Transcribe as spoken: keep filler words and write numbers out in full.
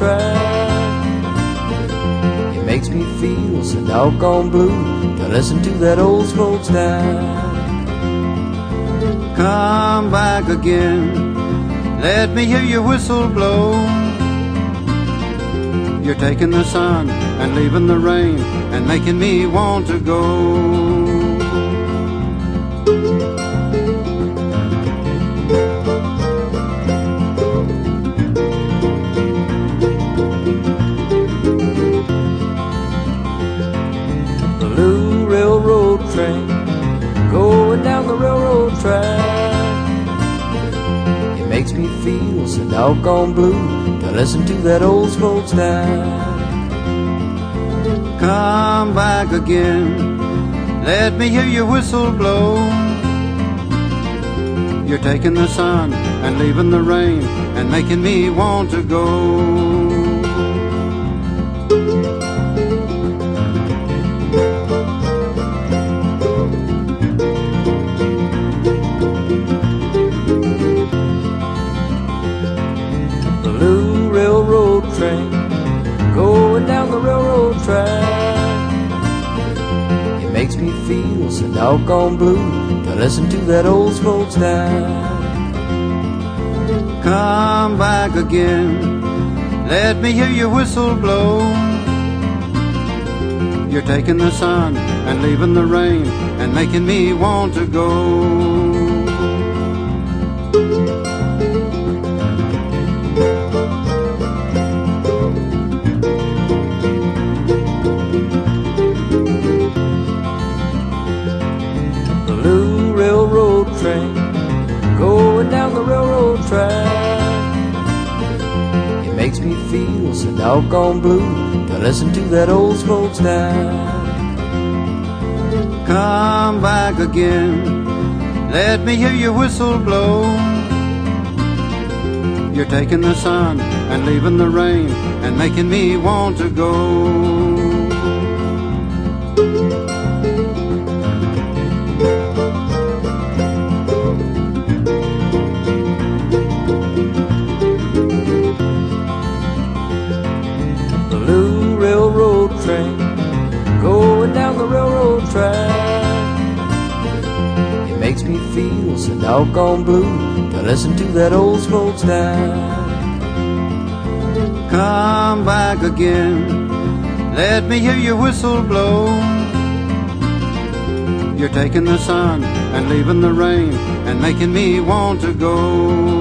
track. It makes me feel so doggone blue to listen to that old smokestack. Come back again, let me hear your whistle blow. You're taking the sun and leaving the rain and making me want to go. Blue railroad train going down the railroad track. It makes me feel so doggone blue to listen to that old smokestack. Come back again, let me hear your whistle blow. You're taking the sun and leaving the rain and making me want to go. Blue railroad train going down the railroad track. It makes me feel so doggone blue to listen to that old smokestack. Come back again, let me hear your whistle blow. You're taking the sun and leaving the rain and making me want to go. Blue railroad train going down the railroad track. It makes me feel so doggone blue to listen to that old smokestack. Come back again, let me hear your whistle blow. You're taking the sun and leaving the rain and making me want to go. Blue railroad train going down the railroad track. It makes me feel so doggone blue to listen to that old smokestack. Come back again, let me hear your whistle blow. You're taking the sun and leaving the rain and making me want to go.